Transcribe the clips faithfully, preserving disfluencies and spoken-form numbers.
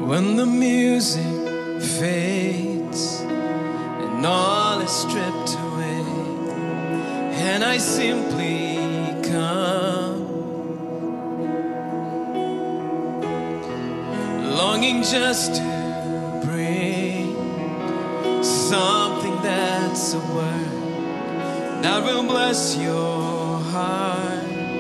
When the music fades and all is stripped away, and I simply come, longing just to bring something that's a word that will bless your heart.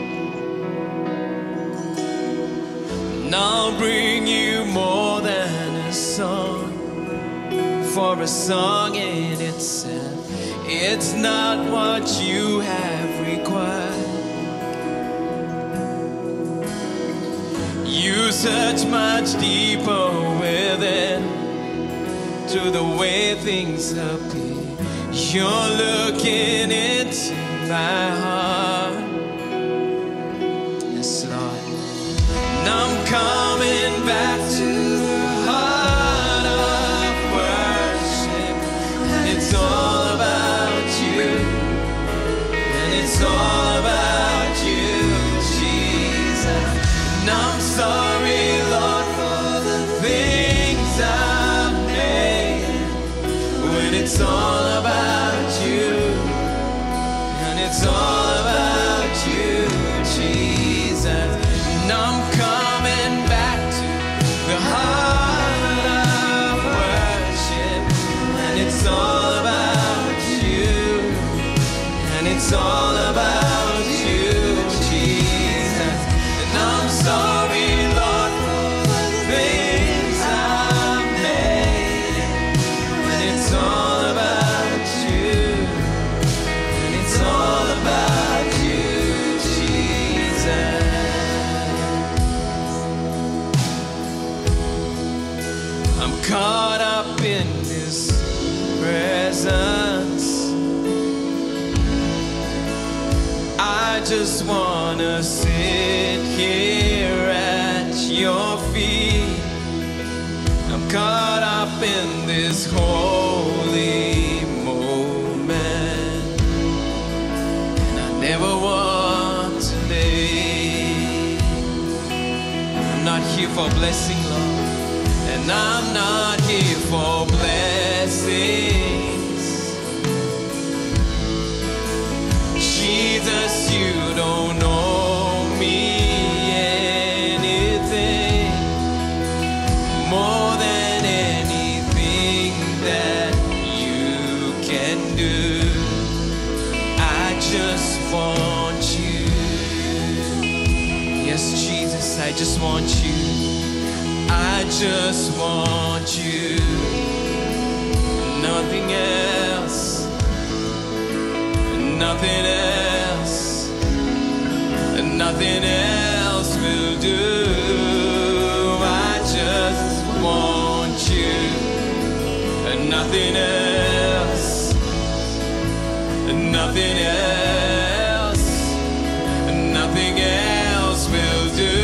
And I'll bring you more than a song, for a song in itself, it's not what you have required. You search much deeper within to the way things appear. You're looking into my heart. Yes, Lord. And I'm coming back to the heart of worship. And it's all about you. And it's all about you, Jesus. And I'm sorry, Lord, for the things I've made. When it's all about you, and it's all about you, Jesus. And I'm coming back to the heart of worship, and it's all about you, and it's all about you, Jesus. And I'm sorry, Lord, for the things I've made, and it's all about you, and it's all about you, Jesus. I'm caught up in this presence. I just wanna sit here at your feet. I'm caught up in this holy moment, and I never want to leave. I'm not here for blessing, Lord, and I'm not here for blessings. Jesus, you don't owe me anything more than anything that you can do. I just want you. Yes, Jesus, I just want you. I just want you. Nothing else. Nothing else. Nothing else will do. I just want you. And nothing else. Nothing else. Nothing else will do.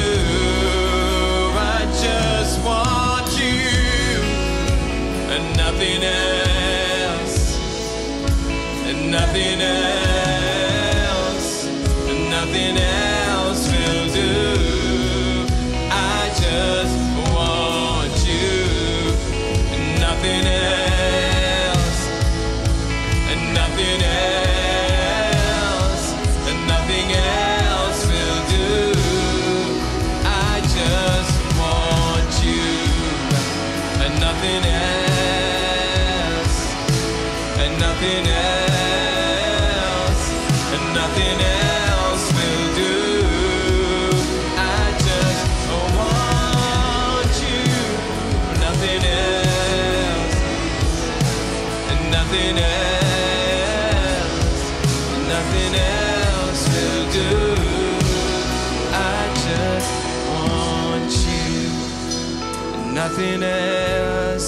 I just want you. And nothing else. And nothing else. Nothing else will do. I just want you. And nothing else. And nothing else. And nothing else will do. I just want you. And nothing else. And nothing else. And nothing else will do. I just want you. Nothing else. And nothing else. Nothing else will do. I just want you. Nothing else.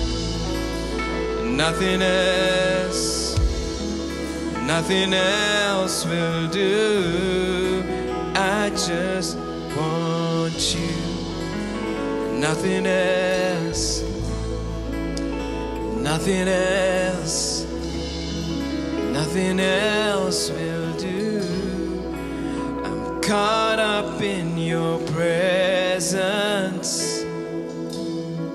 Nothing else. Nothing else will do. I just want you. Nothing else. Nothing else. Nothing else will do. I'm caught up in your presence.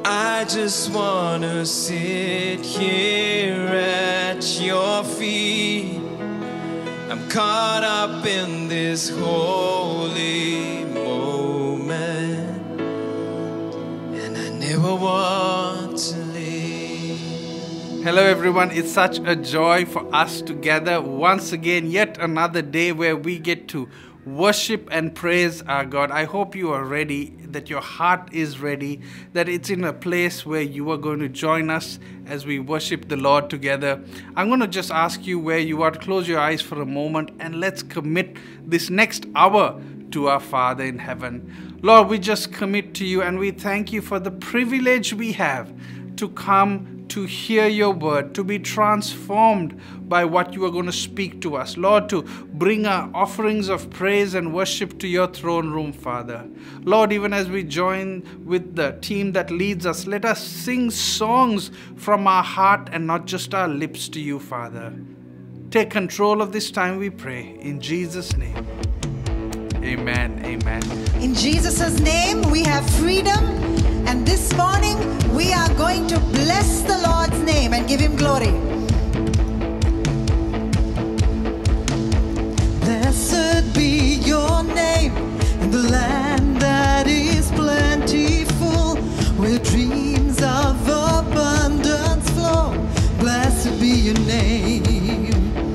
I just wanna sit here at your feet. I'm caught up in this holy moment, and I never want to leave. Hello everyone, it's such a joy for us to gather once again, yet another day where we get to worship and praise our God. I hope you are ready, that your heart is ready, that it's in a place where you are going to join us as we worship the Lord together. I'm going to just ask you where you are to close your eyes for a moment and let's commit this next hour to our Father in heaven. Lord, we just commit to you and we thank you for the privilege we have to come to hear your word, to be transformed by what you are going to speak to us. Lord, to bring our offerings of praise and worship to your throne room, Father. Lord, even as we join with the team that leads us, let us sing songs from our heart and not just our lips to you, Father. Take control of this time, we pray. In Jesus' name, amen, amen. In Jesus' name, we have freedom. And this morning, we are going to bless the Lord's name and give him glory. Blessed be your name in the land that is plentiful, where dreams of abundance flow. Blessed be your name.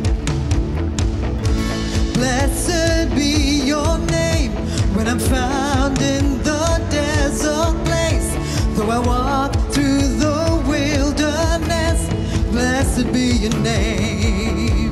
Blessed be your name when I'm found in the desert place. Though I walk through the wilderness, blessed be your name.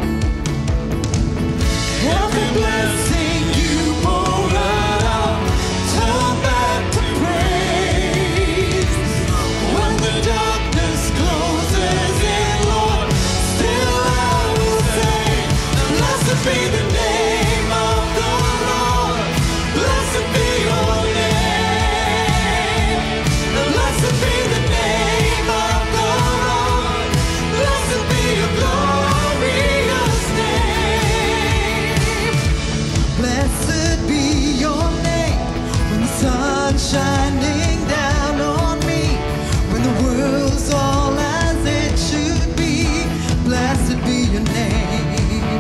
Every blessing you pour out, turn back to praise. When the darkness closes in, Lord, still I will say, blessed be the name of the Lord. Blessed be your name. Blessed be the name of the Lord. Blessed be your glorious name. Blessed be your name when the sun's shining down on me, when the world's all as it should be. Blessed be your name.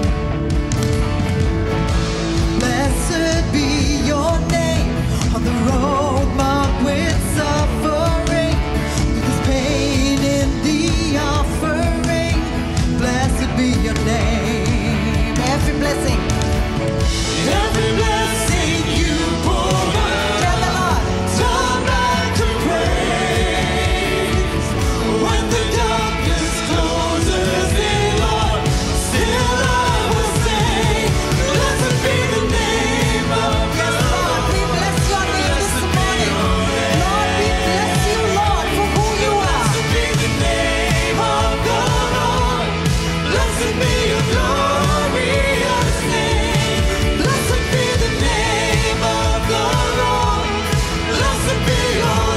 Blessed be your name on the road marked with suffering, with this pain in the offering. Blessed be your name. Every blessing, every blessing you pour out, tell the Lord, turn back to praise. When the darkness closes in, Lord, still I will say, blessed be the name of the Lord. We bless your name this morning. Lord, we bless you, Lord, for who you are. Blessed be the name of the Lord. Blessed be your glorious name. Blessed be the name of the Lord. Blessed be your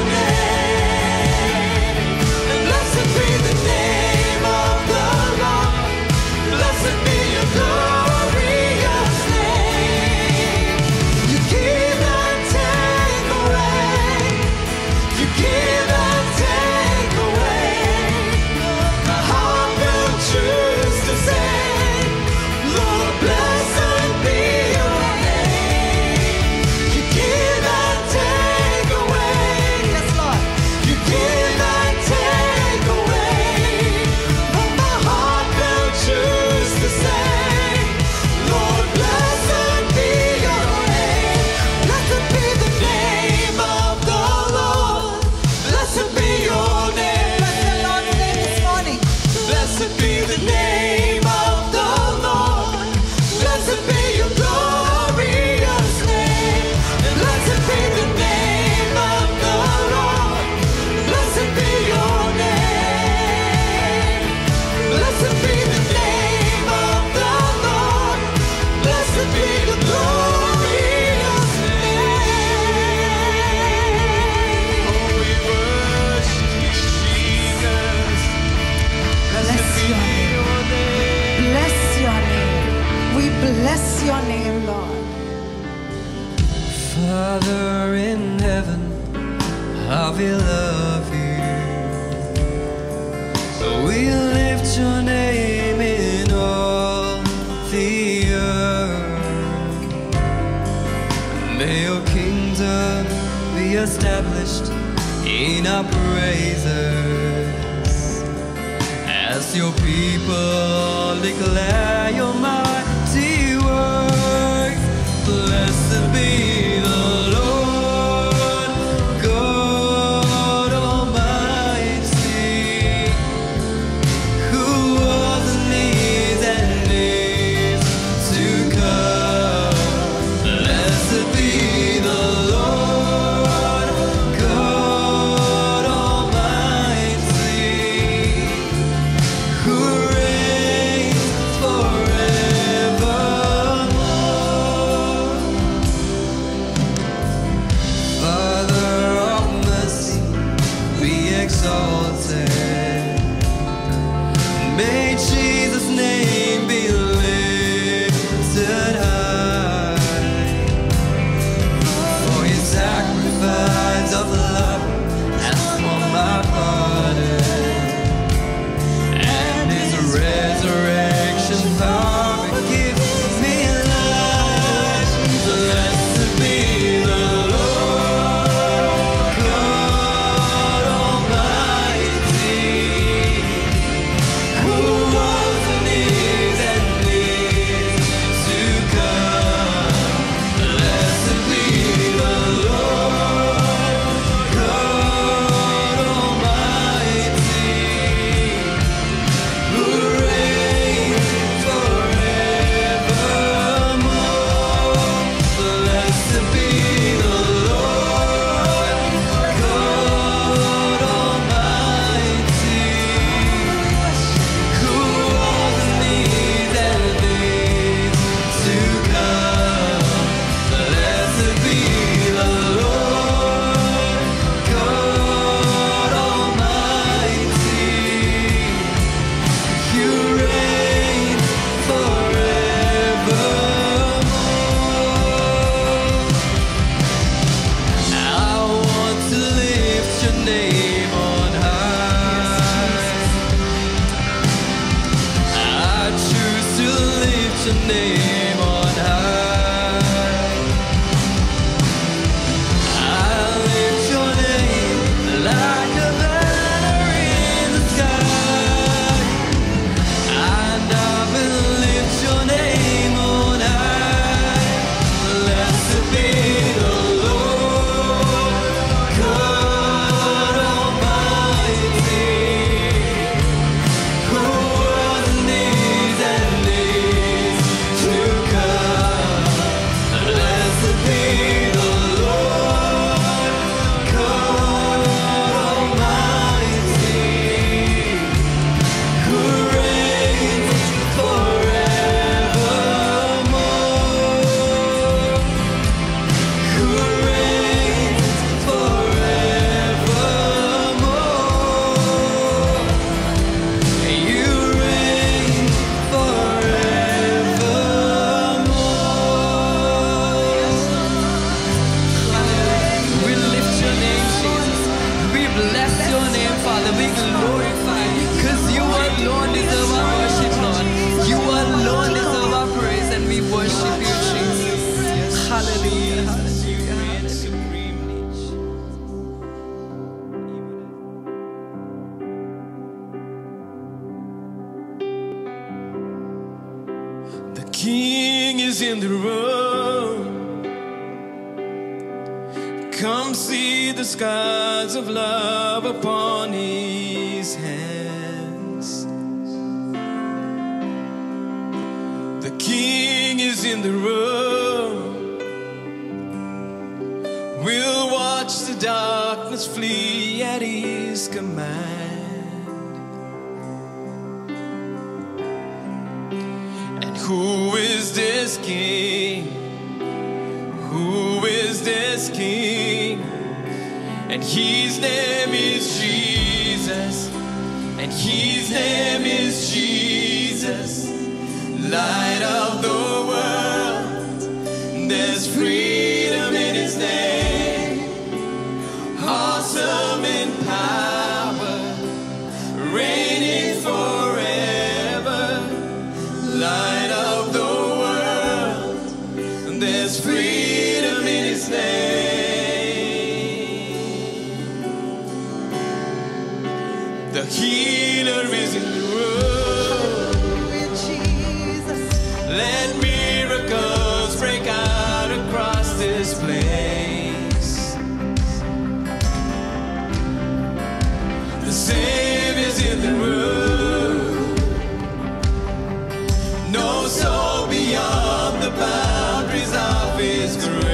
name. Blessed be the name of the Lord. Blessed be your glorious name. You give and take away. You give and take away. My heart will choose to say, Lord, blessed be your name. You give and take away. Yes, Lord. You give and take away. But my heart will choose to say, Lord, blessed be your name. Blessed be the name of the Lord. Blessed be your name. Bless the Lord's name this morning. Blessed be the name of the Lord. Blessed be your glorious name. Blessed be the name of the Lord. Blessed be your name. Blessed be the name of the Lord. Blessed be the glorious name. Oh, we worship you, Jesus. Blessed be your name. Bless your name. We bless your name, Lord. Father in heaven, how we love you. established in our praises, as your people declare your mighty works. Blessed be the Lord God Almighty, who was and is and is to come. Blessed be the Lord God Almighty, who reigns forevermore. Father of mercy, be exalted. May Jesus' name be lifted high. For his sacrifice of love has won my pardon, and his resurrection power gives me life. Blessed be the Lord God Almighty, who was and is and is to come. Blessed be the Lord God Almighty, who reigns forevermore. Blessed be the Lord God Almighty, who was and is and is to come. Blessed be the Lord God Almighty, you reign forevermore. I want to lift your name on high. I choose to lift your name on high. I lift your name like a banner in the sky, and I will lift your name on high. Blessed be the Lord God Almighty, who was and is and is to come. Blessed be the Lord God Almighty, who reigns forevermore, who reigns forevermore. You reign forevermore. We lift your name, Jesus. We bless your name, Father. We glorify you, because you alone deserve our worship, Lord. You alone deserve our praise, and we worship you, Jesus. Hallelujah. Hallelujah. The King is in the room. Come see the scars of love upon his hands. The King is in the room. We'll watch the darkness flee at his command. And who is this King? Who is this King? And his name is Jesus. And his name is Jesus, light of the world. There's freedom in his name, awesome in power, reigning forever, light of the world. There's freedom in his name. The healer is in the room. Let miracles break out across this place. The Savior's in the room. No soul beyond the boundaries of His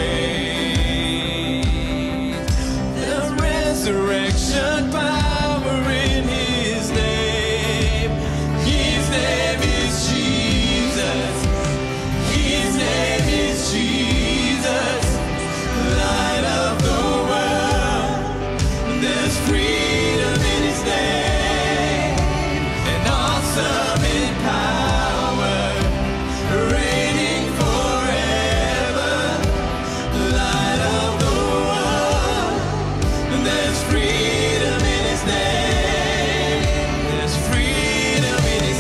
grace. There's resurrection power in His name. His name is Jesus. His name is Jesus, light of the world. There's freedom in His name, and awesome in power, reigning forever, light of the world. There's freedom in His name. There's freedom in His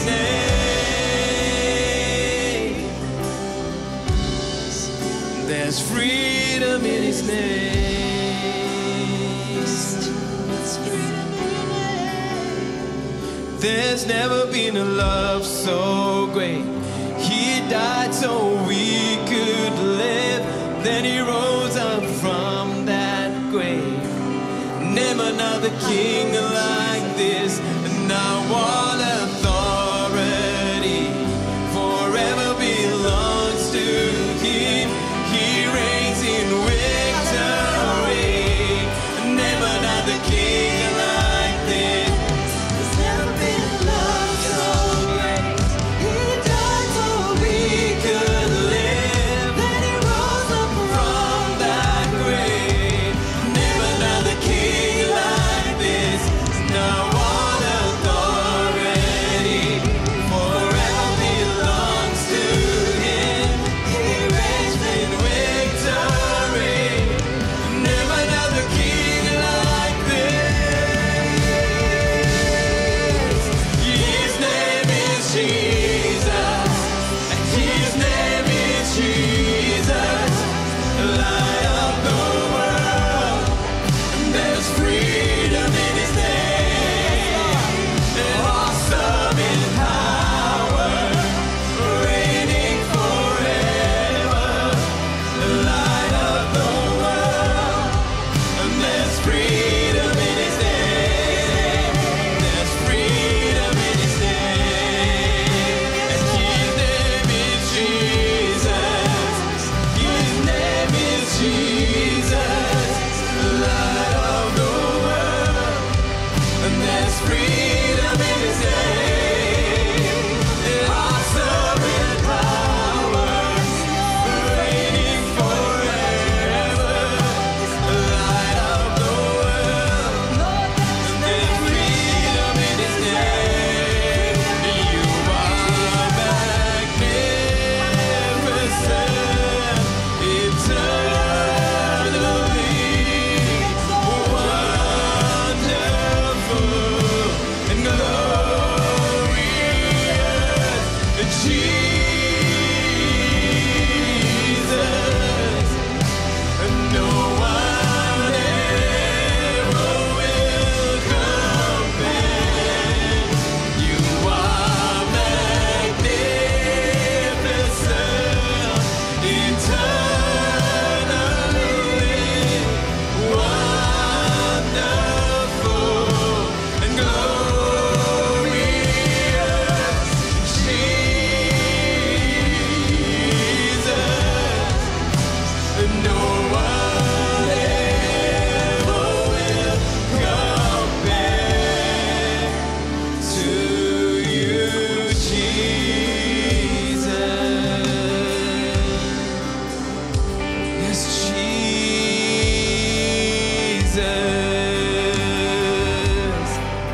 name. There's freedom in His name. There's never been a love so great. He died so we could live. Then He rose up from that grave. Name another king like this. Now all authority forever belongs to Him. He reigns in victory. Name another king like this. There's never been a love so great. He died so we could live. Then He rose up from that grave. Name another king like this. Now all authority forever belongs to Him. He reigns in victory. Name another king like this. His name is Jesus. His name is Jesus, light of the world. There's freedom in His name, and awesome in power, reigning forever, light of the world. And there's freedom in His name. There's freedom in His name. And His name is Jesus. His name is Jesus, light of the world. And there's freedom in His name. And awesome in power, reigning forever, light of the world. And there's freedom in His name. You are magnificent, eternally wonderful and glorious, Jesus. No one ever will compare. You are magnificent, eternally wonderful and glorious, Jesus. No one ever will compare to you, Jesus. Yes, Jesus.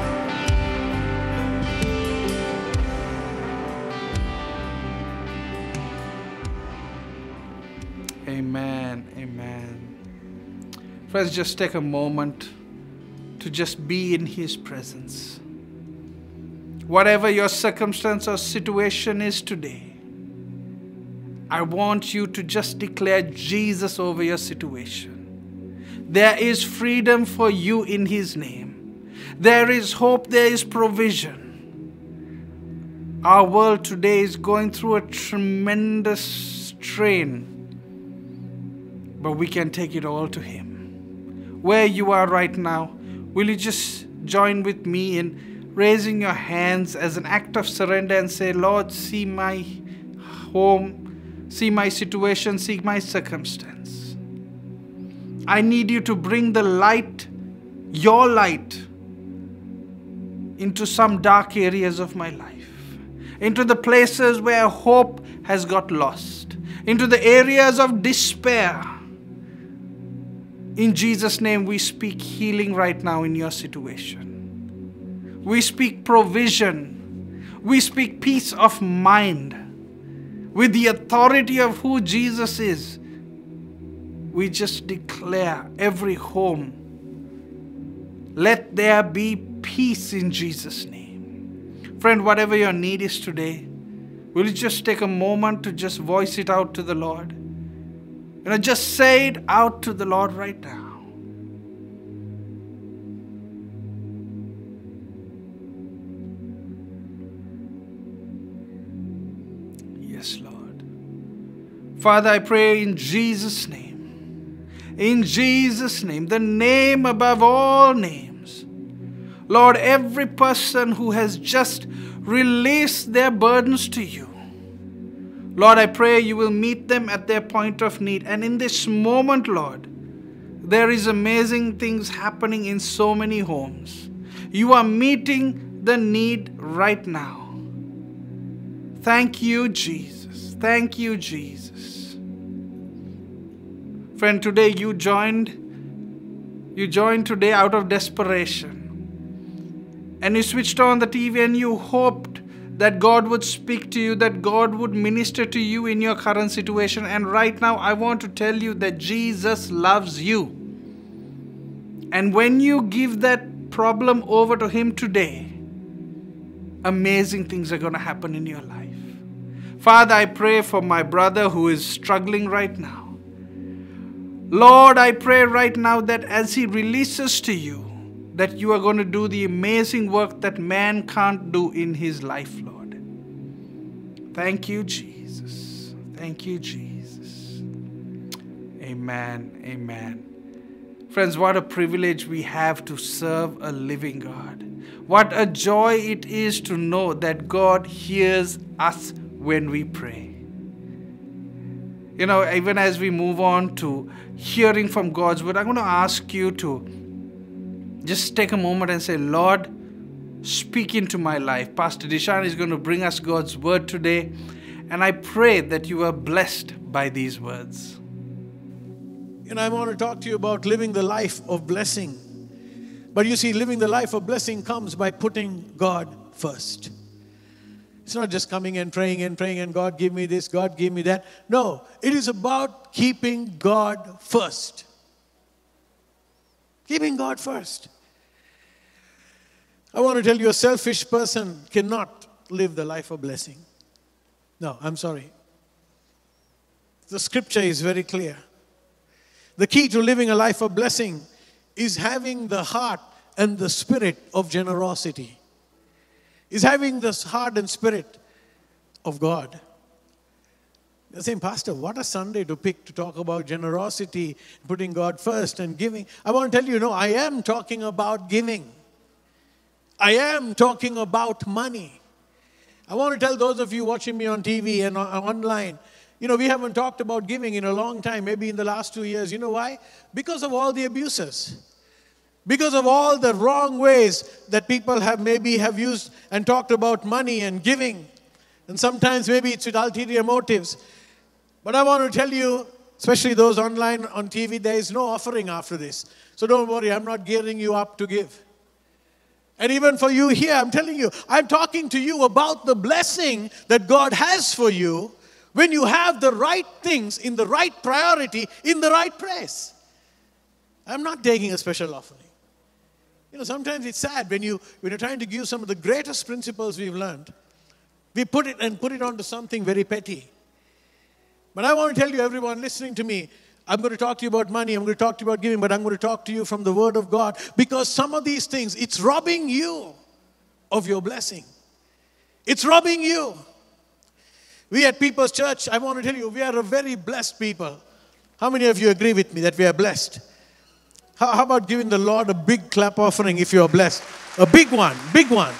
Amen. Amen. Friends, just take a moment to just be in His presence. Whatever your circumstance or situation is today, I want you to just declare Jesus over your situation. There is freedom for you in His name. There is hope, there is provision. Our world today is going through a tremendous strain, but we can take it all to Him. Where you are right now, will you just join with me in raising your hands as an act of surrender and say, Lord, see my home, see my situation, see my circumstance. I need you to bring the light, your light, into some dark areas of my life. Into the places where hope has got lost. Into the areas of despair. In Jesus' name, we speak healing right now in your situation. We speak provision. We speak peace of mind. With the authority of who Jesus is, we just declare every home, let there be peace in Jesus' name. Friend, whatever your need is today, will you just take a moment to just voice it out to the Lord? You know, just say it out to the Lord right now. Yes, Lord. Father, I pray in Jesus' name. In Jesus' name, the name above all names. Lord, every person who has just released their burdens to you, Lord, I pray you will meet them at their point of need. And in this moment, Lord, there is amazing things happening in so many homes. You are meeting the need right now. Thank you, Jesus. Thank you, Jesus. Friend, today you joined, you joined today out of desperation. And you switched on the T V and you hoped that God would speak to you, that God would minister to you in your current situation. And right now, I want to tell you that Jesus loves you. And when you give that problem over to Him today, amazing things are going to happen in your life. Father, I pray for my brother who is struggling right now. Lord, I pray right now that as he releases to you, that you are going to do the amazing work that man can't do in his life, Lord. Thank you, Jesus. Thank you, Jesus. Amen. Amen. Friends, what a privilege we have to serve a living God. What a joy it is to know that God hears us when we pray. You know, even as we move on to hearing from God's word, I'm going to ask you to just take a moment and say, Lord, speak into my life. Pastor Dishan is going to bring us God's word today. And I pray that you are blessed by these words. And I want to talk to you about living the life of blessing. But you see, living the life of blessing comes by putting God first. It's not just coming and praying and praying and God give me this, God give me that. No, it is about keeping God first. Keeping God first. I want to tell you, a selfish person cannot live the life of blessing. No, I'm sorry. The scripture is very clear. The key to living a life of blessing is having the heart and the spirit of generosity. Is having this heart and spirit of God. You're saying, Pastor, what a Sunday to pick to talk about generosity, putting God first and giving. I want to tell you, no, I am talking about giving. I am talking about money. I want to tell those of you watching me on T V and online, you know, we haven't talked about giving in a long time, maybe in the last two years. You know why? Because of all the abuses. Because of all the wrong ways that people have maybe have used and talked about money and giving. And sometimes maybe it's with ulterior motives. But I want to tell you, especially those online on T V, there is no offering after this. So don't worry, I'm not gearing you up to give. And even for you here, I'm telling you, I'm talking to you about the blessing that God has for you when you have the right things in the right priority, in the right place. I'm not taking a special offering. You know, sometimes it's sad when, you, when you're trying to give some of the greatest principles we've learned, we put it and put it onto something very petty. But I want to tell you, everyone listening to me, I'm going to talk to you about money. I'm going to talk to you about giving, but I'm going to talk to you from the Word of God, because some of these things, it's robbing you of your blessing. It's robbing you. We at People's Church, I want to tell you, we are a very blessed people. How many of you agree with me that we are blessed? How, how about giving the Lord a big clap offering if you are blessed? A big one, big one.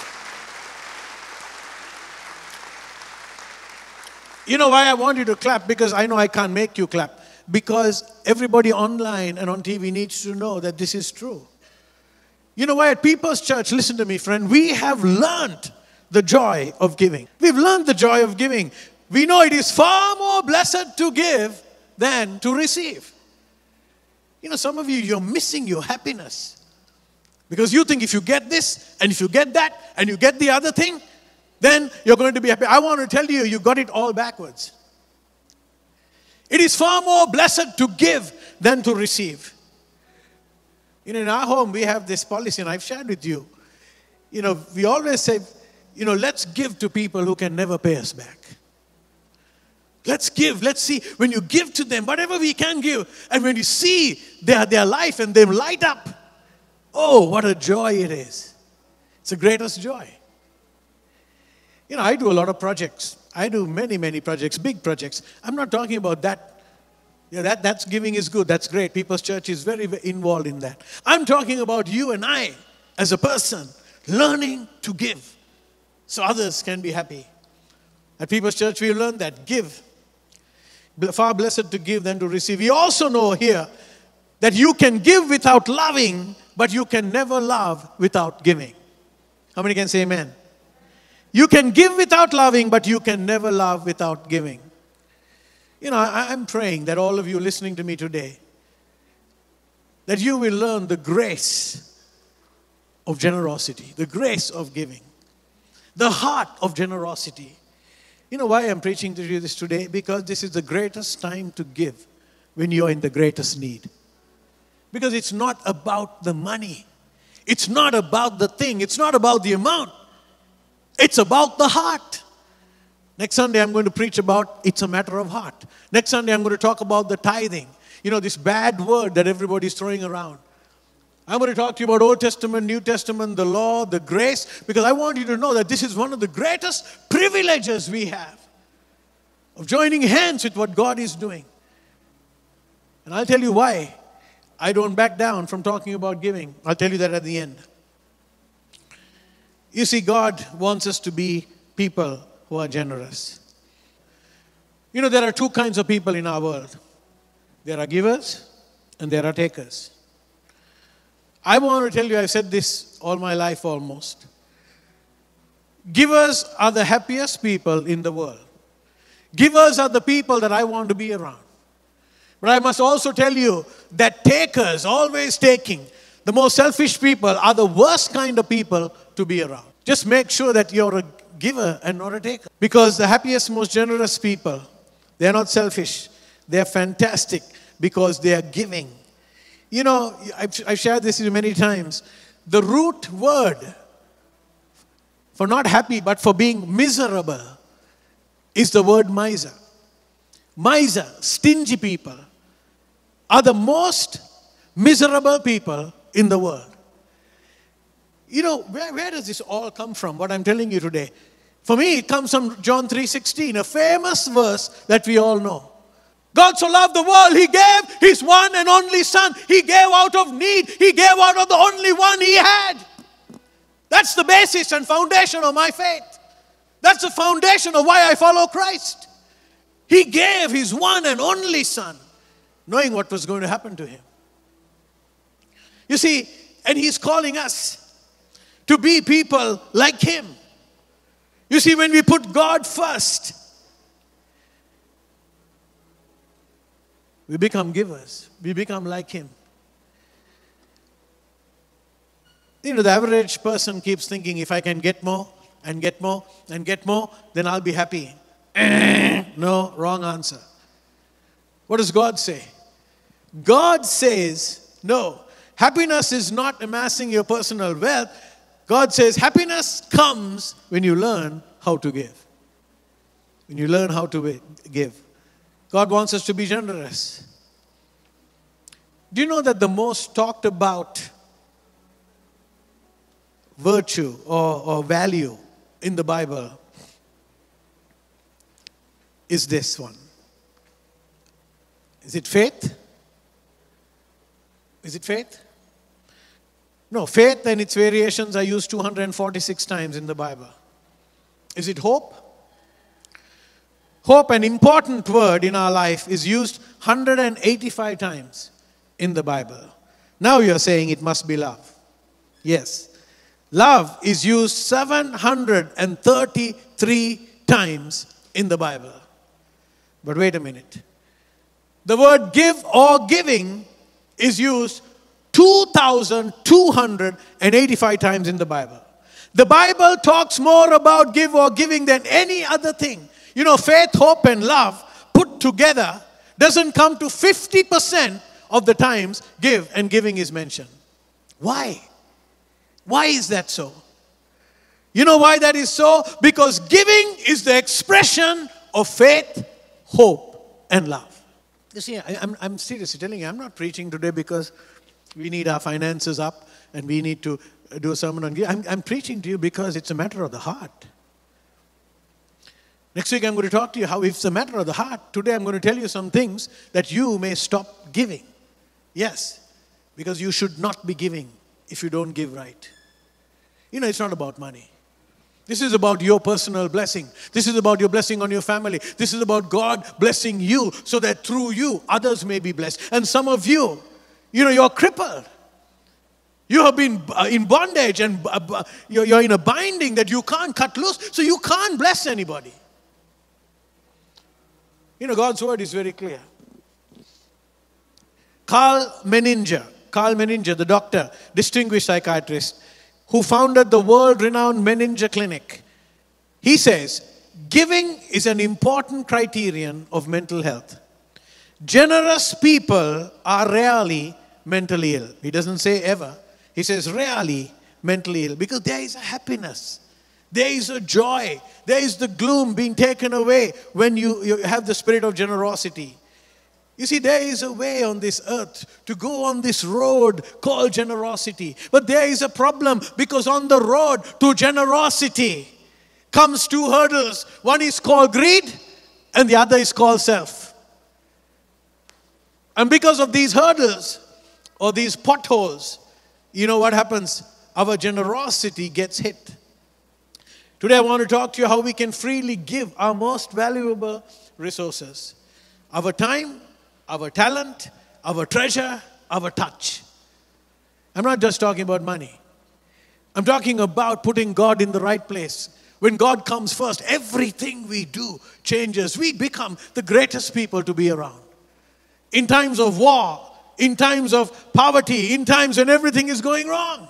You know why I want you to clap? Because I know I can't make you clap. Because everybody online and on T V needs to know that this is true. You know why at People's Church, listen to me, friend, we have learned the joy of giving. We've learned the joy of giving. We know it is far more blessed to give than to receive. You know, some of you, you're missing your happiness. Because you think if you get this, and if you get that, and you get the other thing, then you're going to be happy. I want to tell you, you got it all backwards. It is far more blessed to give than to receive. You know, in our home, we have this policy, and I've shared with you. You know, we always say, you know, let's give to people who can never pay us back. Let's give. Let's see. When you give to them, whatever we can give, and when you see their, their life and they light up, oh, what a joy it is. It's the greatest joy. You know, I do a lot of projects. I do many, many projects, big projects. I'm not talking about that. Yeah, that that's giving is good. That's great. People's Church is very, very involved in that. I'm talking about you and I, as a person, learning to give so others can be happy. At People's Church, we learned that give. Far blessed to give than to receive. We also know here that you can give without loving, but you can never love without giving. How many can say amen? You can give without loving, but you can never love without giving. You know, I, I'm praying that all of you listening to me today, that you will learn the grace of generosity, the grace of giving, the heart of generosity. You know why I'm preaching to you this today? Because this is the greatest time to give when you're in the greatest need. Because it's not about the money. It's not about the thing. It's not about the amount. It's about the heart. Next Sunday, I'm going to preach about it's a matter of heart. Next Sunday, I'm going to talk about the tithing. You know, this bad word that everybody's throwing around. I'm going to talk to you about Old Testament, New Testament, the law, the grace, because I want you to know that this is one of the greatest privileges we have of joining hands with what God is doing. And I'll tell you why I don't back down from talking about giving. I'll tell you that at the end. You see, God wants us to be people who are generous. You know, there are two kinds of people in our world. There are givers and there are takers. I want to tell you, I've said this all my life almost. Givers are the happiest people in the world. Givers are the people that I want to be around. But I must also tell you that takers, always taking, the most selfish people are the worst kind of people to be around. Just make sure that you're a giver and not a taker. Because the happiest, most generous people, they're not selfish. They're fantastic because they are giving. You know, I've, I've shared this with you many times. The root word for not happy but for being miserable is the word miser. Miser, stingy people, are the most miserable people in the world. You know, where, where does this all come from, what I'm telling you today? For me, it comes from John three sixteen, a famous verse that we all know. God so loved the world, He gave His one and only Son. He gave out of need. He gave out of the only one He had. That's the basis and foundation of my faith. That's the foundation of why I follow Christ. He gave His one and only Son, knowing what was going to happen to Him. You see, and He's calling us to be people like Him. You see, when we put God first, we become givers. We become like Him. You know, the average person keeps thinking, if I can get more and get more and get more, then I'll be happy. No, wrong answer. What does God say? God says, no, happiness is not amassing your personal wealth. God says happiness comes when you learn how to give. When you learn how to give. God wants us to be generous. Do you know that the most talked about virtue or, or value in the Bible is this one? Is it faith? Is it faith? No, faith and its variations are used two hundred forty-six times in the Bible. Is it hope? Hope, an important word in our life, is used one hundred eighty-five times in the Bible. Now you're saying it must be love. Yes. Love is used seven hundred thirty-three times in the Bible. But wait a minute. The word give or giving is used two thousand two hundred eighty-five times in the Bible. The Bible talks more about give or giving than any other thing. You know, faith, hope, and love put together doesn't come to fifty percent of the times give and giving is mentioned. Why? Why is that so? You know why that is so? Because giving is the expression of faith, hope, and love. You see, I, I'm, I'm seriously telling you, I'm not preaching today because we need our finances up and we need to do a sermon on giving. I'm, I'm preaching to you because it's a matter of the heart. Next week I'm going to talk to you how it's a matter of the heart. Today I'm going to tell you some things that you may stop giving. Yes, because you should not be giving if you don't give right. You know, it's not about money. This is about your personal blessing. This is about your blessing on your family. This is about God blessing you so that through you others may be blessed. And some of you, you know, you're crippled. You have been in bondage and you're in a binding that you can't cut loose, so you can't bless anybody. You know, God's word is very clear. Carl Menninger, Carl Menninger, the doctor, distinguished psychiatrist, who founded the world-renowned Menninger Clinic, he says, giving is an important criterion of mental health. Generous people are rarely mentally ill. He doesn't say ever. He says rarely mentally ill because there is a happiness. There is a joy. There is the gloom being taken away when you, you have the spirit of generosity. You see, there is a way on this earth to go on this road called generosity. But there is a problem because on the road to generosity comes two hurdles. One is called greed and the other is called self. And because of these hurdles or these potholes, you know what happens? Our generosity gets hit. Today I want to talk to you how we can freely give our most valuable resources. Our time, our talent, our treasure, our touch. I'm not just talking about money. I'm talking about putting God in the right place. When God comes first, everything we do changes. We become the greatest people to be around. In times of war, in times of poverty, in times when everything is going wrong,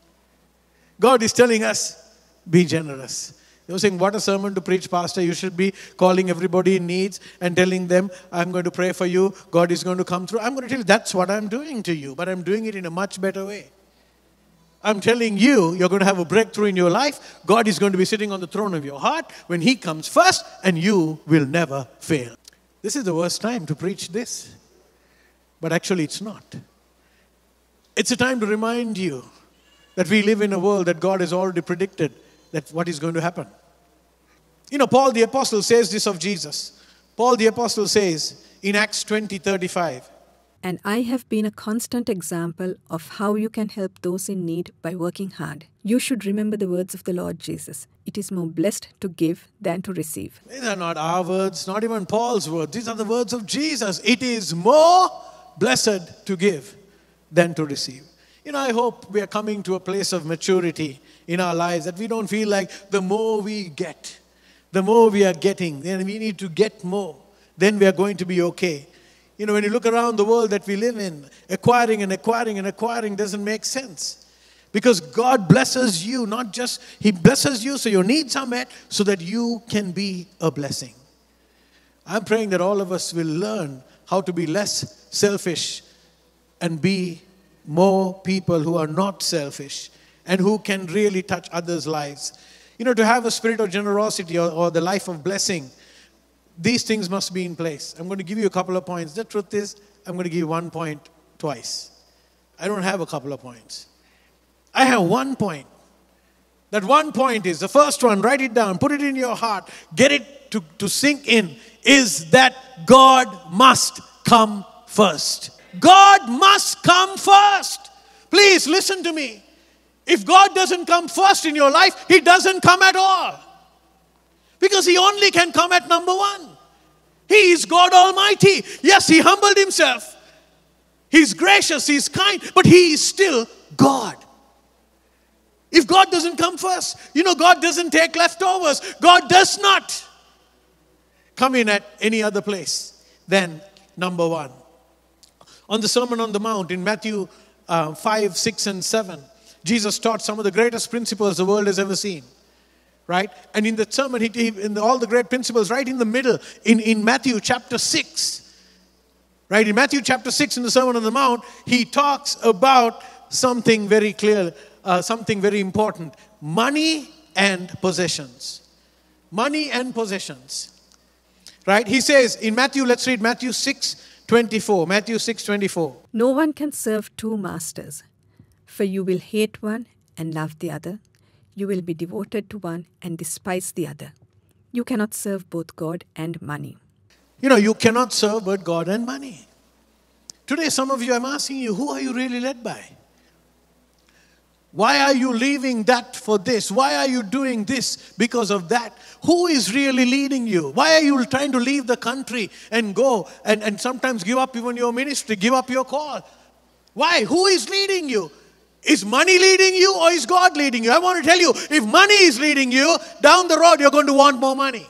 God is telling us, be generous. They were saying, what a sermon to preach, Pastor. You should be calling everybody in needs and telling them, I'm going to pray for you. God is going to come through. I'm going to tell you, that's what I'm doing to you. But I'm doing it in a much better way. I'm telling you, you're going to have a breakthrough in your life. God is going to be sitting on the throne of your heart when He comes first, and you will never fail. This is the worst time to preach this. But actually, it's not. It's a time to remind you that we live in a world that God has already predicted that what is going to happen. You know, Paul the Apostle says this of Jesus. Paul the Apostle says in Acts twenty thirty-five, And I have been a constant example of how you can help those in need by working hard. You should remember the words of the Lord Jesus. It is more blessed to give than to receive. These are not our words, not even Paul's words. These are the words of Jesus. It is more blessed to give than to receive. You know, I hope we are coming to a place of maturity in our lives that we don't feel like the more we get, the more we are getting, then we need to get more. Then we are going to be okay. You know, when you look around the world that we live in, acquiring and acquiring and acquiring doesn't make sense. Because God blesses you, not just, He blesses you so your needs are met, so that you can be a blessing. I'm praying that all of us will learn how to be less selfish and be more people who are not selfish and who can really touch others' lives. You know, to have a spirit of generosity or, or the life of blessing, these things must be in place. I'm going to give you a couple of points. The truth is, I'm going to give you one point twice. I don't have a couple of points. I have one point. That one point is, the first one, write it down, put it in your heart, get it to, to sink in, is that God must come first. God must come first. Please listen to me. If God doesn't come first in your life, He doesn't come at all. Because He only can come at number one. He is God Almighty. Yes, He humbled Himself. He's gracious, He's kind, but He is still God. If God doesn't come first, you know, God doesn't take leftovers. God does not come in at any other place than number one. On the Sermon on the Mount in Matthew uh, five, six, and seven, Jesus taught some of the greatest principles the world has ever seen. Right? And in the sermon, he, he, in the, all the great principles, right in the middle, in, in Matthew chapter six, right? In Matthew chapter six, in the Sermon on the Mount, he talks about something very clear, uh, something very important. Money and possessions. Money and possessions. Right? He says in Matthew, let's read Matthew six twenty-four. Matthew six twenty-four. No one can serve two masters, for you will hate one and love the other. You will be devoted to one and despise the other. You cannot serve both God and money. You know, you cannot serve both God and money. Today, some of you, I'm asking you, who are you really led by? Why are you leaving that for this? Why are you doing this because of that? Who is really leading you? Why are you trying to leave the country and go and, and sometimes give up even your ministry, give up your call? Why? Who is leading you? Is money leading you or is God leading you? I want to tell you, if money is leading you, down the road you're going to want more money.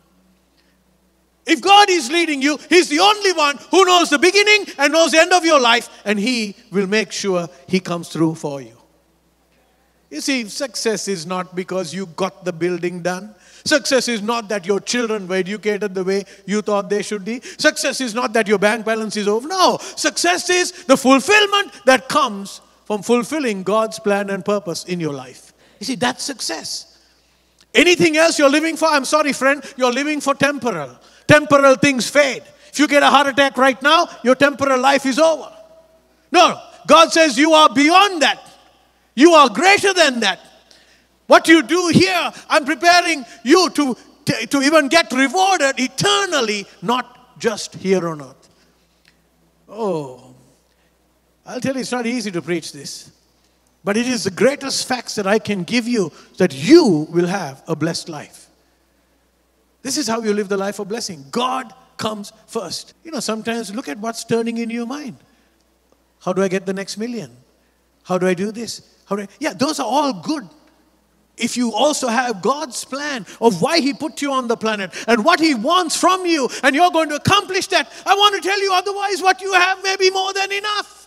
If God is leading you, He's the only one who knows the beginning and knows the end of your life, and He will make sure He comes through for you. You see, success is not because you got the building done. Success is not that your children were educated the way you thought they should be. Success is not that your bank balance is over. No, success is the fulfillment that comes from fulfilling God's plan and purpose in your life. You see, that's success. Anything else you're living for, I'm sorry friend, you're living for temporal. Temporal things fade. If you get a heart attack right now, your temporal life is over. No, God says you are beyond that. You are greater than that. What you do here, I'm preparing you to, to, to even get rewarded eternally, not just here on earth. Oh, I'll tell you, it's not easy to preach this. But it is the greatest facts that I can give you that you will have a blessed life. This is how you live the life of blessing. God comes first. You know, sometimes look at what's turning in your mind. How do I get the next million? How do I do this? How do I... Yeah, those are all good. If you also have God's plan of why He put you on the planet and what He wants from you, and you're going to accomplish that, I want to tell you, otherwise what you have may be more than enough.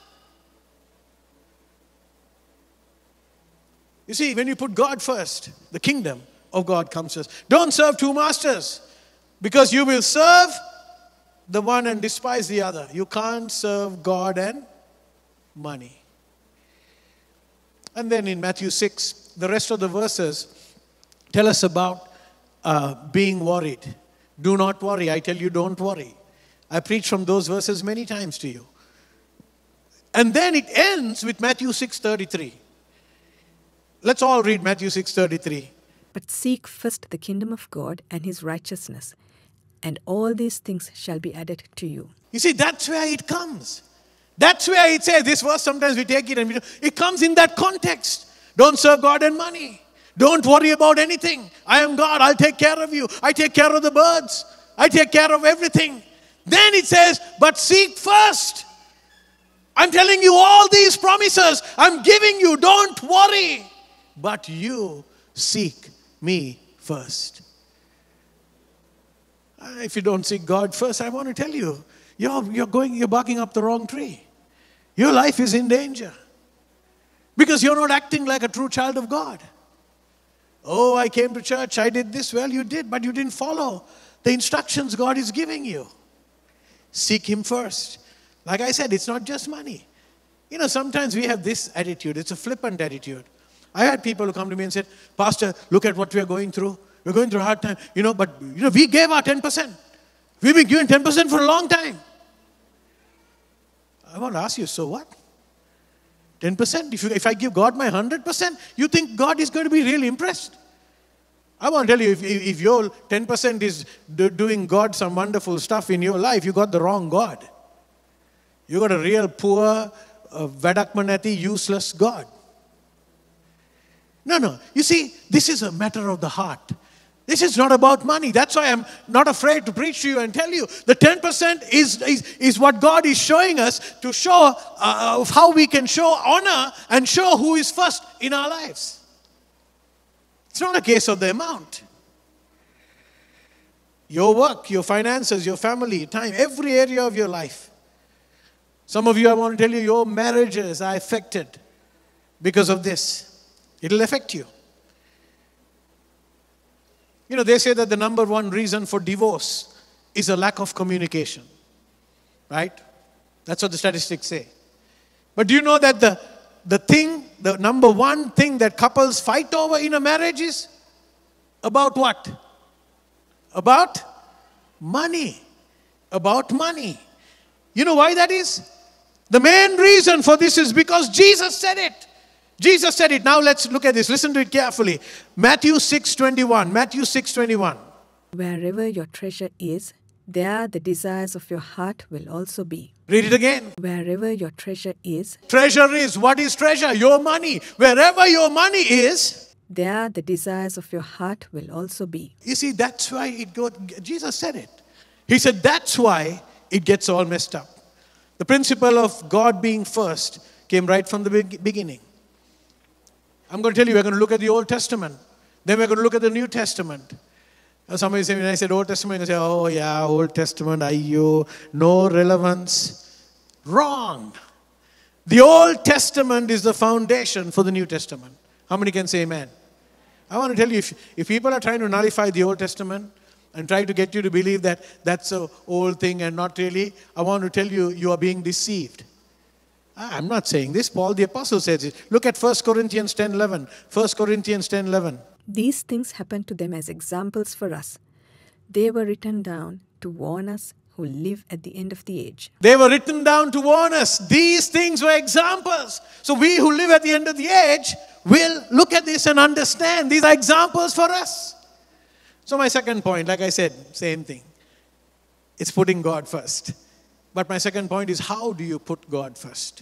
You see, when you put God first, the kingdom of God comes first. Don't serve two masters, because you will serve the one and despise the other. You can't serve God and money. And then in Matthew six, the rest of the verses tell us about uh, being worried. Do not worry. I tell you, don't worry. I preached from those verses many times to you. And then it ends with Matthew six thirty-three. Let's all read Matthew six thirty-three. But seek first the kingdom of God and His righteousness, and all these things shall be added to you. You see, that's where it comes. That's where it says, this verse, sometimes we take it and we do, it comes in that context. Don't serve God and money. Don't worry about anything. I am God. I'll take care of you. I take care of the birds. I take care of everything. Then it says, but seek first. I'm telling you all these promises. I'm giving you. Don't worry. But you seek me first. If you don't seek God first, I want to tell you, you're, you're going, you're barking up the wrong tree. Your life is in danger. Because you're not acting like a true child of God. Oh, I came to church, I did this. Well, you did, but you didn't follow the instructions God is giving you. Seek Him first. Like I said, it's not just money. You know, sometimes we have this attitude. It's a flippant attitude. I had people who come to me and said, Pastor, look at what we are going through. We're going through a hard time. You know, but you know, we gave our ten percent. We've been giving ten percent for a long time. I want to ask you, so what? ten percent? If, you, if I give God my one hundred percent, you think God is going to be really impressed? I want to tell you, if, if your ten percent is do, doing God some wonderful stuff in your life, you got the wrong God. You got a real poor, uh, Vedakmanati, useless God. No, no. You see, this is a matter of the heart. This is not about money. That's why I'm not afraid to preach to you and tell you the ten percent is, is, is what God is showing us to show uh, of how we can show honor and show who is first in our lives. It's not a case of the amount. Your work, your finances, your family, time, every area of your life. Some of you, I want to tell you, your marriages are affected because of this. It'll affect you. You know, they say that the number one reason for divorce is a lack of communication. Right? That's what the statistics say. But do you know that the, the thing, the number one thing that couples fight over in a marriage is about what? About money. About money. You know why that is? The main reason for this is because Jesus said it. Jesus said it. Now let's look at this. Listen to it carefully. Matthew six twenty-one. Matthew six twenty-one. Wherever your treasure is, there the desires of your heart will also be. Read it again. Wherever your treasure is, Treasure is, what is treasure? Your money. Wherever your money is, there the desires of your heart will also be. you see, that's why it got, Jesus said it. He said that's why it gets all messed up. The principle of God being first came right from the be- beginning. I'm going to tell you, we're going to look at the Old Testament. Then we're going to look at the New Testament. Now somebody said, when I said Old Testament, they say, oh yeah, Old Testament, ayyo, no relevance. Wrong. The Old Testament is the foundation for the New Testament. How many can say amen? I want to tell you, if, if people are trying to nullify the Old Testament and try to get you to believe that that's an old thing and not really, I want to tell you, you are being deceived. I'm not saying this. Paul the Apostle says it. Look at First Corinthians ten eleven. First Corinthians ten eleven. These things happened to them as examples for us. They were written down to warn us who live at the end of the age. They were written down to warn us. These things were examples. So we who live at the end of the age will look at this and understand. These are examples for us. So my second point, like I said, same thing. It's putting God first. But my second point is, how do you put God first?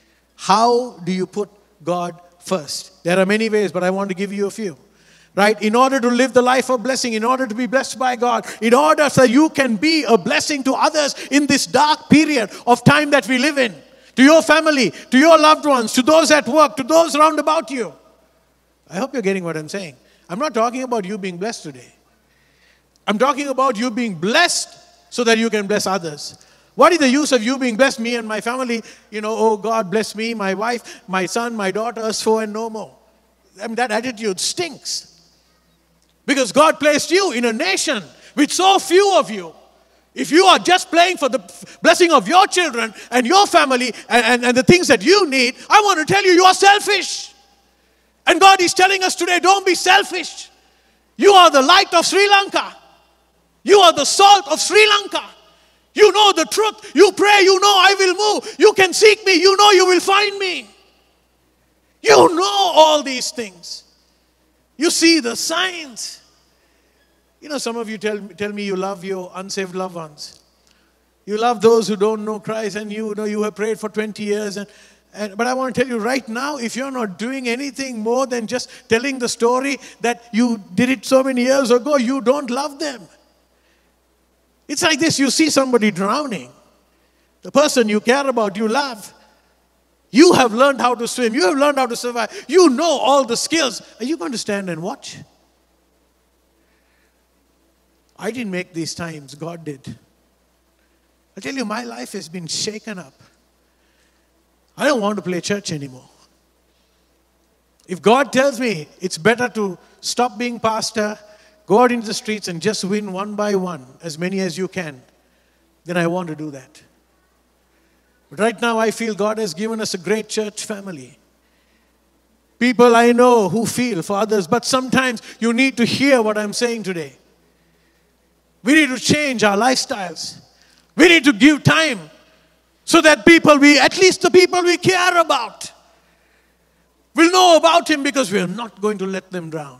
How do you put God first? There are many ways, but I want to give you a few. Right? In order to live the life of blessing, in order to be blessed by God, in order so you can be a blessing to others in this dark period of time that we live in, to your family, to your loved ones, to those at work, to those round about you. I hope you're getting what I'm saying. I'm not talking about you being blessed today. I'm talking about you being blessed so that you can bless others. What is the use of you being blessed, me and my family? You know, oh God bless me, my wife, my son, my daughter, so and no more. I mean, that attitude stinks. Because God placed you in a nation with so few of you. If you are just playing for the blessing of your children and your family and, and, and the things that you need, I want to tell you, you are selfish. And God is telling us today, don't be selfish. You are the light of Sri Lanka. You are the salt of Sri Lanka. You know the truth. You pray, you know I will move. You can seek me. You know you will find me. You know all these things. You see the signs. You know, some of you tell, tell me you love your unsaved loved ones. You love those who don't know Christ, and you know you have prayed for twenty years. And, and, but I want to tell you right now, if you're not doing anything more than just telling the story that you did it so many years ago, you don't love them. It's like this, you see somebody drowning. The person you care about, you love. You have learned how to swim. You have learned how to survive. You know all the skills. Are you going to stand and watch? I didn't make these times. God did. I tell you, my life has been shaken up. I don't want to play church anymore. If God tells me it's better to stop being pastor, go out into the streets and just win one by one, as many as you can, then I want to do that. But right now I feel God has given us a great church family. People I know who feel for others, but sometimes you need to hear what I'm saying today. We need to change our lifestyles. We need to give time So that people we, at least the people we care about, will know about him, because we are not going to let them drown.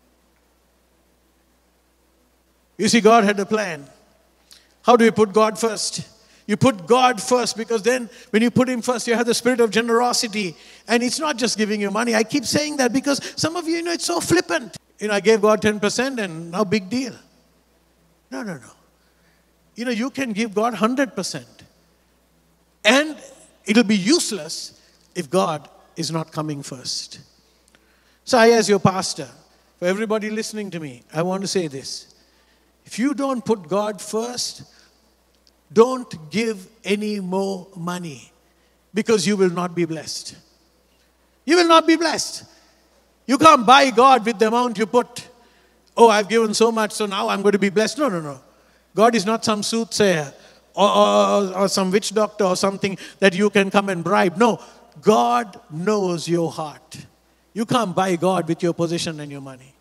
You see, God had a plan. How do you put God first? You put God first, because then when you put him first, you have the spirit of generosity. And it's not just giving you money. I keep saying that because some of you, you know, it's so flippant. You know, I gave God ten percent and now big deal. No, no, no. You know, you can give God one hundred percent. And it'll be useless if God is not coming first. So I, as your pastor, for everybody listening to me, I want to say this. If you don't put God first, don't give any more money, because you will not be blessed. You will not be blessed. You can't buy God with the amount you put. Oh, I've given so much, so now I'm going to be blessed. No, no, no. God is not some soothsayer or, or, or some witch doctor or something that you can come and bribe. No, God knows your heart. You can't buy God with your position and your money.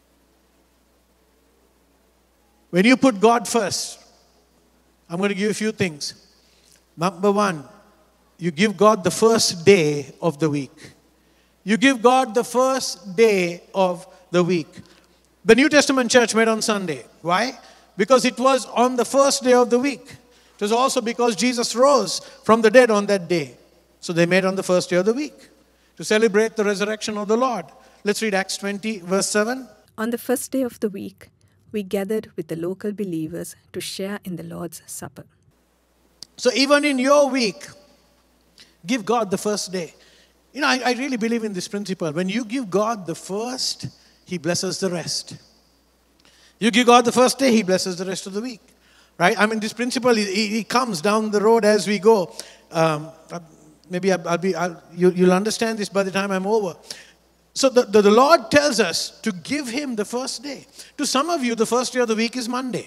When you put God first, I'm going to give you a few things. Number one, you give God the first day of the week. You give God the first day of the week. The New Testament church met on Sunday. Why? Because it was on the first day of the week. It was also because Jesus rose from the dead on that day. So they met on the first day of the week to celebrate the resurrection of the Lord. Let's read Acts twenty, verse seven. On the first day of the week, we gathered with the local believers to share in the Lord's Supper. So even in your week, give God the first day. You know, I, I really believe in this principle. When you give God the first, he blesses the rest. You give God the first day, he blesses the rest of the week. Right? I mean, this principle, he, he comes down the road as we go. Um, maybe I'll, I'll be, I'll, you, you'll understand this by the time I'm over. So the, the, the Lord tells us to give him the first day. To some of you, the first day of the week is Monday.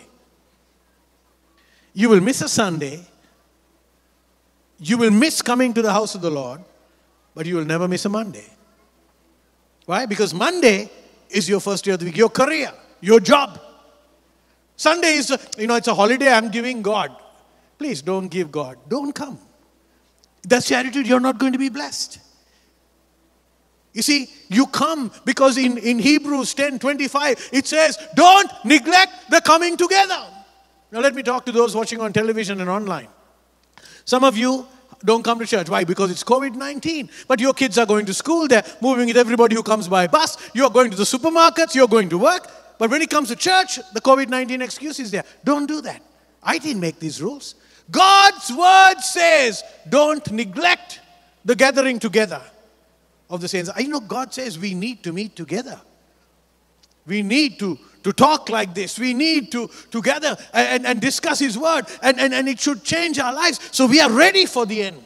You will miss a Sunday. You will miss coming to the house of the Lord, but you will never miss a Monday. Why? Because Monday is your first day of the week, your career, your job. Sunday is, a, you know, it's a holiday I'm giving God. Please don't give God. Don't come. That's the attitude, you're not going to be blessed. You see, you come because in, in Hebrews ten twenty-five, it says, don't neglect the coming together. Now let me talk to those watching on television and online. Some of you don't come to church. Why? Because it's covid nineteen. But your kids are going to school. They're moving with everybody who comes by bus. You're going to the supermarkets. You're going to work. But when it comes to church, the covid nineteen excuse is there. Don't do that. I didn't make these rules. God's word says, don't neglect the gathering together of the saints. I know God says we need to meet together. We need to, to talk like this. We need to, to gather and, and discuss his word. And, and, and it should change our lives. So we are ready for the end.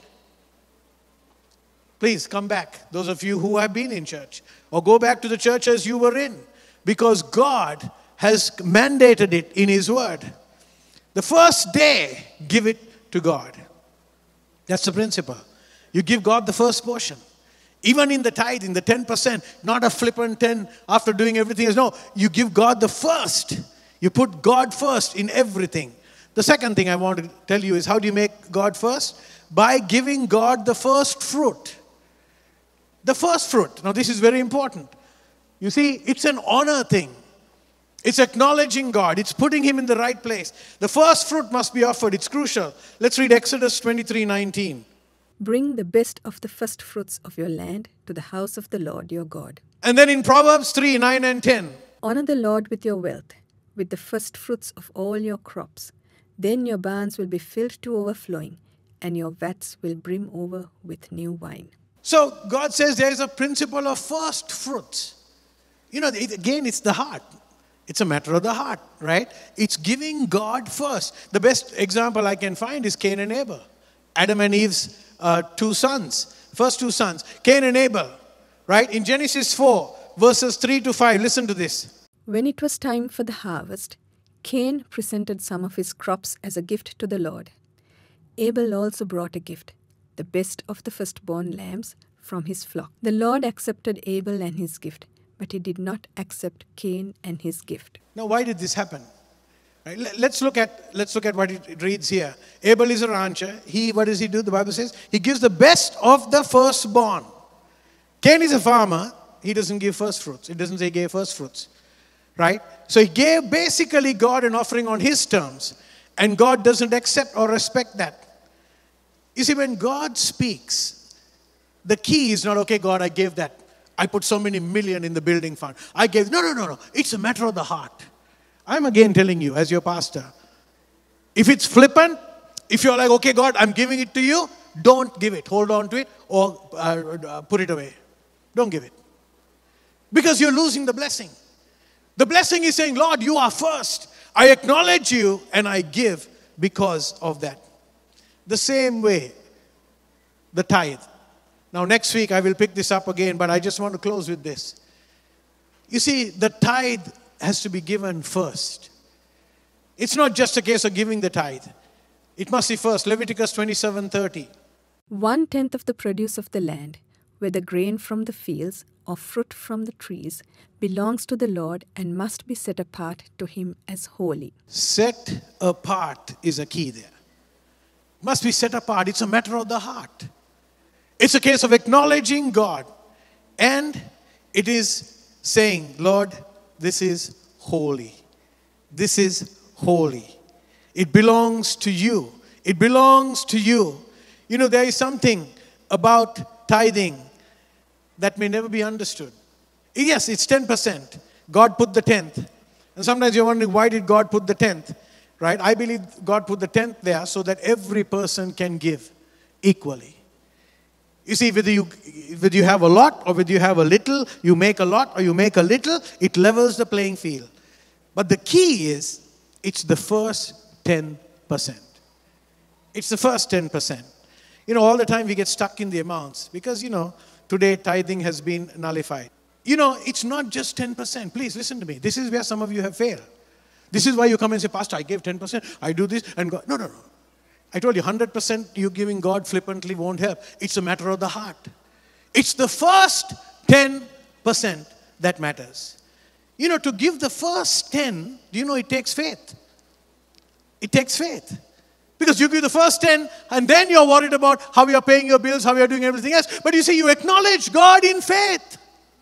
Please come back, those of you who have been in church. Or go back to the church as you were in. Because God has mandated it in his word. The first day, give it to God. That's the principle. You give God the first portion. Even in the tithing, the ten percent, not a flippant ten after doing everything else. No, you give God the first. You put God first in everything. The second thing I want to tell you is, how do you make God first? By giving God the first fruit. The first fruit. Now this is very important. You see, it's an honor thing. It's acknowledging God. It's putting him in the right place. The first fruit must be offered. It's crucial. Let's read Exodus twenty-three nineteen. Bring the best of the first fruits of your land to the house of the Lord your God. And then in Proverbs three nine and ten. Honor the Lord with your wealth, with the first fruits of all your crops. Then your barns will be filled to overflowing, and your vats will brim over with new wine. So God says there is a principle of first fruits. You know, it, again, it's the heart. It's a matter of the heart, right? It's giving God first. The best example I can find is Cain and Abel. Adam and Eve's uh, two sons, first two sons, Cain and Abel, right? In Genesis four, verses three to five, listen to this. When it was time for the harvest, Cain presented some of his crops as a gift to the Lord. Abel also brought a gift, the best of the firstborn lambs from his flock. The Lord accepted Abel and his gift, but he did not accept Cain and his gift. Now, why did this happen? Right? Let- Let's look at let's look at what it it reads here. Abel is a rancher. He, what does he do? The Bible says he gives the best of the firstborn. Cain is a farmer. He doesn't give first fruits. It doesn't say he gave first fruits. Right? So he gave basically God an offering on his terms. And God doesn't accept or respect that. You see, when God speaks, the key is not, okay, God, I gave that. I put so many million in the building fund. I gave, no, no, no, no. It's a matter of the heart. I'm again telling you, as your pastor, if it's flippant, if you're like, okay, God, I'm giving it to you, don't give it. Hold on to it or uh, uh, put it away. Don't give it. Because you're losing the blessing. The blessing is saying, Lord, you are first. I acknowledge you and I give because of that. The same way, the tithe. Now, next week I will pick this up again, but I just want to close with this. You see, the tithe has to be given first. It's not just a case of giving the tithe. It must be first. Leviticus twenty-seven thirty. One tenth of the produce of the land, whether grain from the fields or fruit from the trees, belongs to the Lord and must be set apart to him as holy. Set apart is a key there. Must be set apart. It's a matter of the heart. It's a case of acknowledging God. And it is saying, Lord, this is holy. This is holy. It belongs to you. It belongs to you. You know, there is something about tithing that may never be understood. Yes, it's ten percent. God put the tenth. And sometimes you're wondering, why did God put the tenth? Right? I believe God put the tenth there so that every person can give equally. You see, whether you, whether you have a lot or whether you have a little, you make a lot or you make a little, it levels the playing field. But the key is, it's the first ten percent. It's the first ten percent. You know, all the time we get stuck in the amounts because, you know, today tithing has been nullified. You know, it's not just ten percent. Please listen to me. This is where some of you have failed. This is why you come and say, Pastor, I gave ten percent. I do this and God. No, no, no. I told you, one hundred percent you giving God flippantly won't help. It's a matter of the heart. It's the first ten percent that matters. You know, to give the first ten, do you know it takes faith? It takes faith. Because you give the first ten and then you're worried about how you're paying your bills, how you're doing everything else. But you see, you acknowledge God in faith.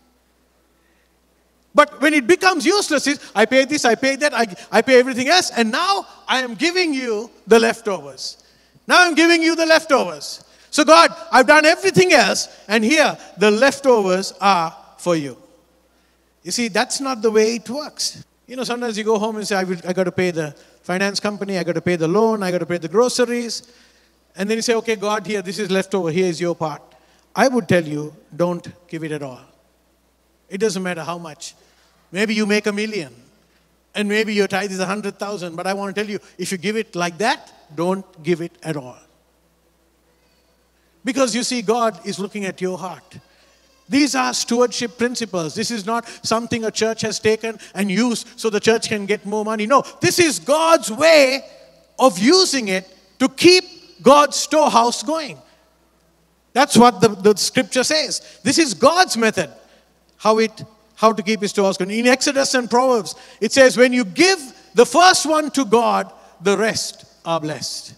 But when it becomes useless, it's, I pay this, I pay that, I, I pay everything else, and now I am giving you the leftovers. Now I'm giving you the leftovers. So God, I've done everything else, and here the leftovers are for you. You see, that's not the way it works. You know, sometimes you go home and say, I, will, I got to pay the finance company, I got to pay the loan, I got to pay the groceries. And then you say, okay, God, here, this is leftover, here is your part. I would tell you, don't give it at all. It doesn't matter how much. Maybe you make a million, and maybe your tithe is a hundred thousand, but I want to tell you, if you give it like that, don't give it at all. Because you see, God is looking at your heart. These are stewardship principles. This is not something a church has taken and used so the church can get more money. No, this is God's way of using it to keep God's storehouse going. That's what the, the scripture says. This is God's method, how it how to keep his storehouse going. In Exodus and Proverbs, it says, when you give the first one to God, the rest are blessed.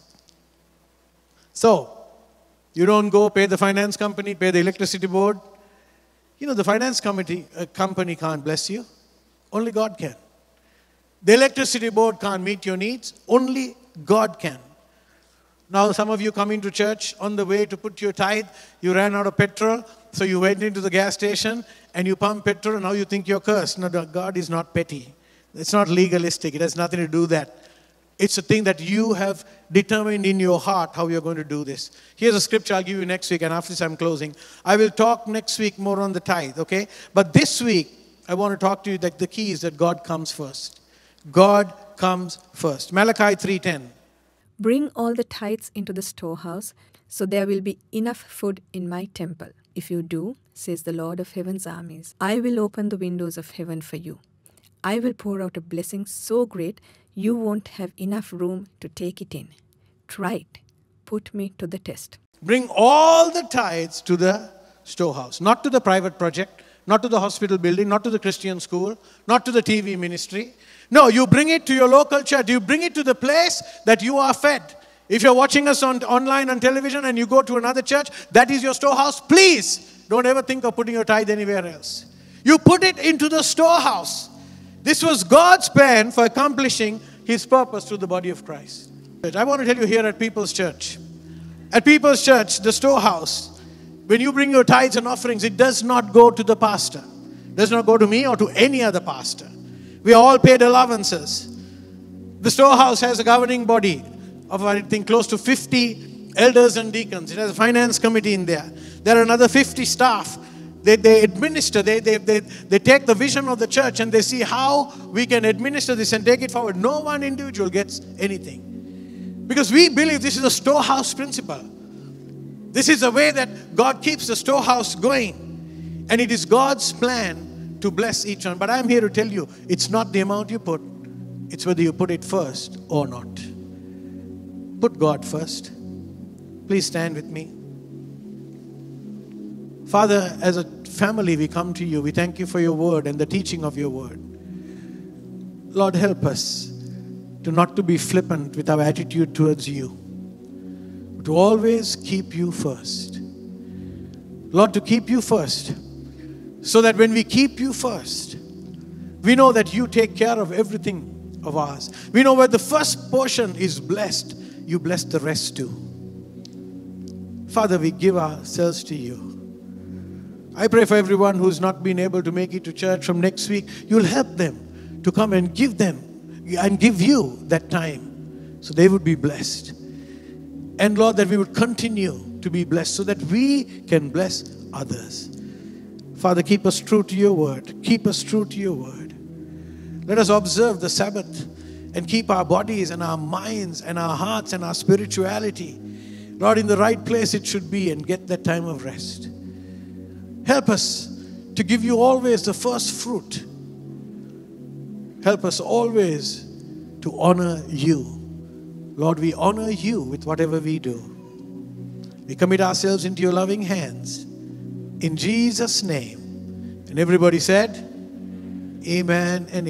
So, you don't go pay the finance company, pay the electricity board. You know, the finance company, uh, company can't bless you. Only God can. The electricity board can't meet your needs. Only God can. Now, some of you come into church on the way to put your tithe. You ran out of petrol, so you went into the gas station and you pump petrol, and now you think you're cursed. No, God is not petty. It's not legalistic. It has nothing to do with that. It's a thing that you have determined in your heart how you're going to do this. Here's a scripture I'll give you next week, and after this I'm closing. I will talk next week more on the tithe, okay? But this week, I want to talk to you that the key is that God comes first. God comes first. Malachi three ten. Bring all the tithes into the storehouse, so there will be enough food in my temple. If you do, says the Lord of heaven's armies, I will open the windows of heaven for you. I will pour out a blessing so great you won't have enough room to take it in. Try it. Put me to the test. Bring all the tithes to the storehouse. Not to the private project, not to the hospital building, not to the Christian school, not to the T V ministry. No, you bring it to your local church. You bring it to the place that you are fed. If you're watching us on online on television and you go to another church, that is your storehouse. Please don't ever think of putting your tithe anywhere else. You put it into the storehouse. This was God's plan for accomplishing His purpose through the body of Christ. I want to tell you here at People's Church. At People's Church, the storehouse, when you bring your tithes and offerings, it does not go to the pastor. It does not go to me or to any other pastor. We are all paid allowances. The storehouse has a governing body of, I think, close to fifty elders and deacons. It has a finance committee in there. There are another fifty staff. They, they administer, they, they, they, they take the vision of the church and they see how we can administer this and take it forward. No one individual gets anything. Because we believe this is a storehouse principle. This is the way that God keeps the storehouse going. And it is God's plan to bless each one. But I'm here to tell you, it's not the amount you put. It's whether you put it first or not. Put God first. Please stand with me. Father, as a family, we come to you. We thank you for your word and the teaching of your word. Lord, help us to not to be flippant with our attitude towards you, but to always keep you first. Lord, to keep you first, so that when we keep you first, we know that you take care of everything of ours. We know where the first portion is blessed, you bless the rest too. Father, we give ourselves to you. I pray for everyone who's not been able to make it to church from next week. You'll help them to come and give them and give you that time so they would be blessed. And Lord, that we would continue to be blessed so that we can bless others. Father, keep us true to your word. Keep us true to your word. Let us observe the Sabbath and keep our bodies and our minds and our hearts and our spirituality, Lord, in the right place it should be, and get that time of rest. Help us to give you always the first fruit. Help us always to honor you. Lord, we honor you with whatever we do. We commit ourselves into your loving hands. In Jesus' name. And everybody said, amen and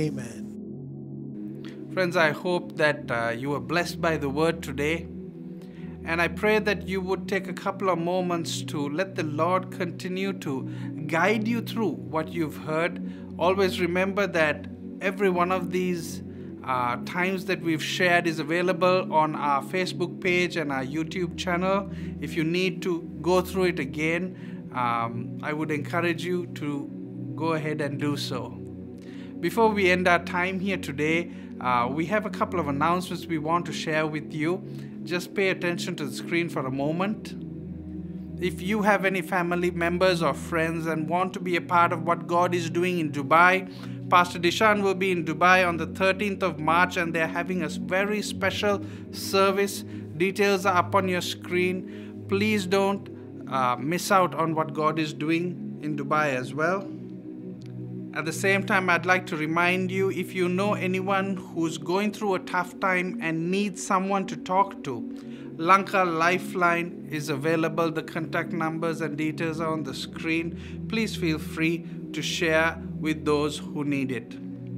amen. Friends, I hope that uh, you were blessed by the word today. And I pray that you would take a couple of moments to let the Lord continue to guide you through what you've heard. Always remember that every one of these uh, times that we've shared is available on our Facebook page and our YouTube channel. If you need to go through it again, um, I would encourage you to go ahead and do so. Before we end our time here today, uh, we have a couple of announcements we want to share with you. Just pay attention to the screen for a moment. If you have any family members or friends and want to be a part of what God is doing in Dubai, Pastor Dishan will be in Dubai on the thirteenth of March and they're having a very special service. Details are up on your screen. Please don't uh, miss out on what God is doing in Dubai as well. At the same time, I'd like to remind you, if you know anyone who's going through a tough time and needs someone to talk to, Lanka Lifeline is available. The contact numbers and details are on the screen. Please feel free to share with those who need it.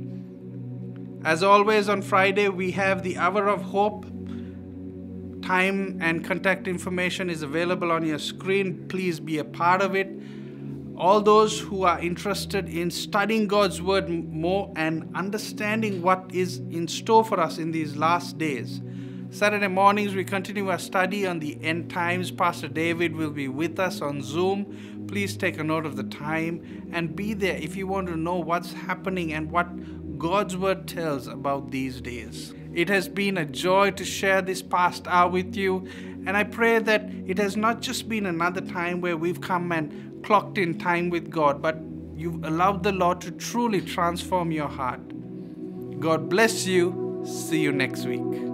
As always, on Friday, we have the Hour of Hope. Time and contact information is available on your screen. Please be a part of it. All those who are interested in studying God's Word more and understanding what is in store for us in these last days. Saturday mornings, we continue our study on the end times. Pastor David will be with us on Zoom. Please take a note of the time and be there if you want to know what's happening and what God's Word tells about these days. It has been a joy to share this past hour with you, and I pray that it has not just been another time where we've come and clocked in time with God, but you've allowed the Lord to truly transform your heart. God bless you. See you next week.